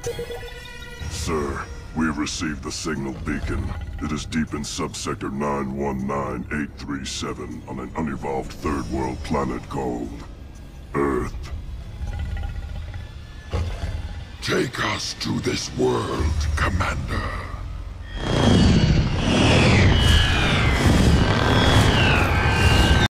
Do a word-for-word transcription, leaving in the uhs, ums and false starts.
Sir, we have received the signal beacon. It is deep in subsector nine one nine eight three seven on an unevolved third world planet called Earth. Take us to this world, Commander.